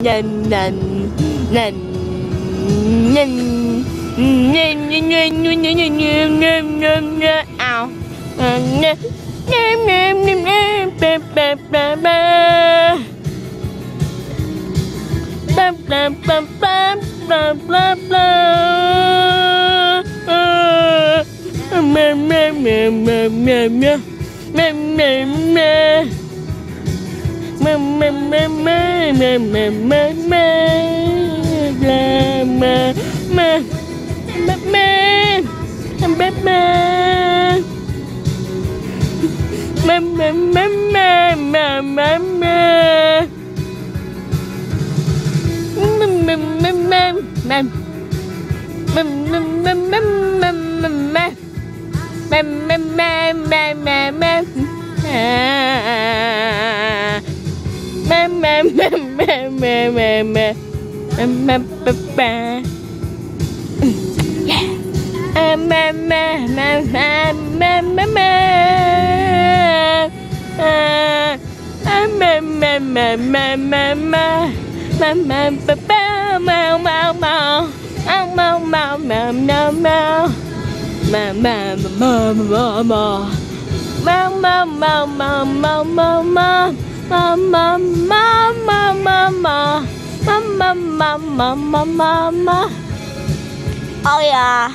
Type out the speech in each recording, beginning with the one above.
Oh yeah.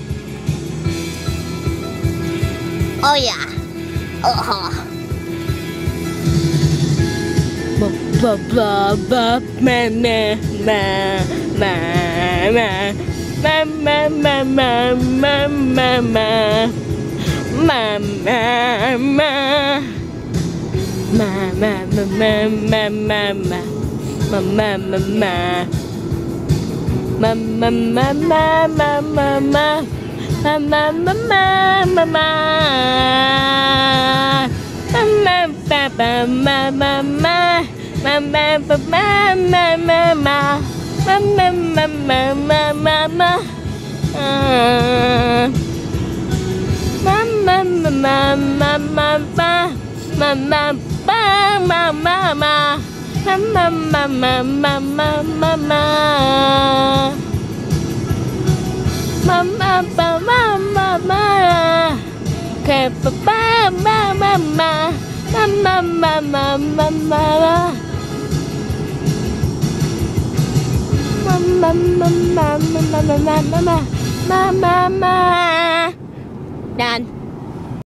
Oh yeah. Oh. Blah blah blah ma ma ma ma ma ma ma ma ma ma ma ma ma ma Ma ma ma ma ma ma ma ma ma ma ma Ma ma ma ma ma ma ma Ma ma ma ma ma ma Ma ba ba ma ma ma Ma ma ba ma ma ma ma Ma ma ma ma ma ma ma Ma ma ma ma ma ma ma Ma ma ba ma ma ma Ma ma ma ma ma ma ma ma Ma ma ba ma ma ma Ke ba ba ma ma ma Ma ma ma ma ma ma Ma ma ma ma ma ma ma ma ma ma ma. Dan